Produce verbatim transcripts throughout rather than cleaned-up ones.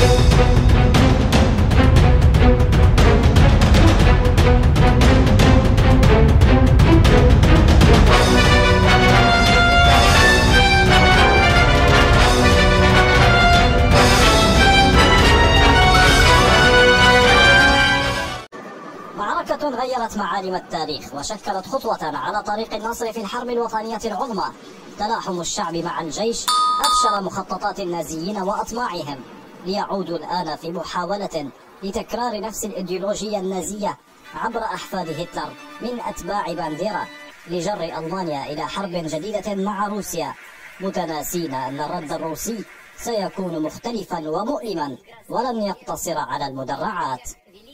معركة غيرت معالم التاريخ وشكلت خطوة على طريق النصر في الحرب الوطنية العظمى. تلاحم الشعب مع الجيش أفشل مخططات النازيين وأطماعهم، ليعودوا الآن في محاولة لتكرار نفس الإيديولوجية النازية عبر أحفاد هتلر من أتباع بانديرا، لجر ألمانيا إلى حرب جديدة مع روسيا، متناسين أن الرد الروسي سيكون مختلفا ومؤلما ولن يقتصر على المدرعات.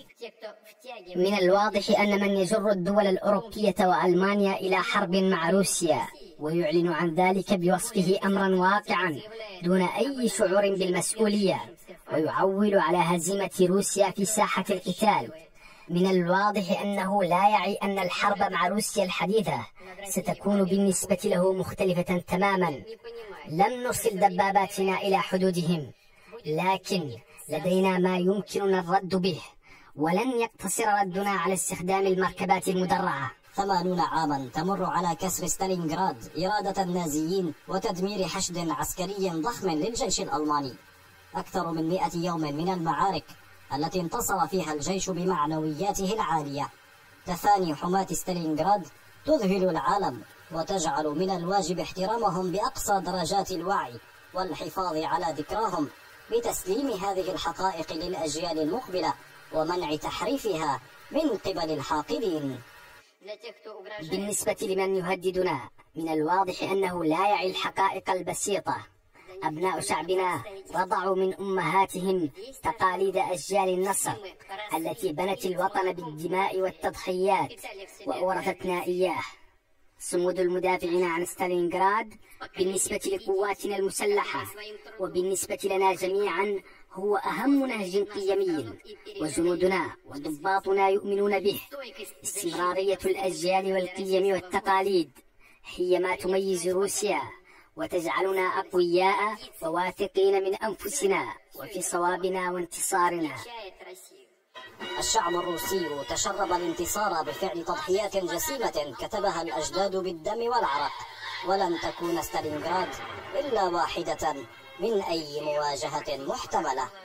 من الواضح أن من يجر الدول الأوروبية وألمانيا إلى حرب مع روسيا ويعلن عن ذلك بوصفه أمرا واقعا دون أي شعور بالمسؤولية، ويعول على هزيمة روسيا في ساحة القتال، من الواضح أنه لا يعي أن الحرب مع روسيا الحديثة ستكون بالنسبة له مختلفة تماما. لم نرسل دباباتنا إلى حدودهم، لكن لدينا ما يمكننا الرد به، ولن يقتصر ردنا على استخدام المركبات المدرعة. ثمانون عاما تمر على كسر ستالينغراد إرادة النازيين وتدمير حشد عسكري ضخم للجيش الألماني. أكثر من مئة يوم من المعارك التي انتصر فيها الجيش بمعنوياته العالية. تفاني حماة ستالينغراد تذهل العالم وتجعل من الواجب احترامهم بأقصى درجات الوعي والحفاظ على ذكراهم بتسليم هذه الحقائق للأجيال المقبلة ومنع تحريفها من قبل الحاقدين. بالنسبة لمن يهددنا، من الواضح أنه لا يعي الحقائق البسيطة. أبناء شعبنا رضعوا من أمهاتهم تقاليد أجيال النصر التي بنت الوطن بالدماء والتضحيات وأورثتنا إياه. صمود المدافعين عن ستالينغراد بالنسبة لقواتنا المسلحة وبالنسبة لنا جميعا هو أهم نهج قيمي، وجنودنا وضباطنا يؤمنون به. استمرارية الأجيال والقيم والتقاليد هي ما تميز روسيا وتجعلنا أقوياء وواثقين من أنفسنا وفي صوابنا وانتصارنا. الشعب الروسي تشرب الانتصار بفعل تضحيات جسيمة كتبها الأجداد بالدم والعرق، ولن تكون ستالينغراد إلا واحدة من أي مواجهة محتملة.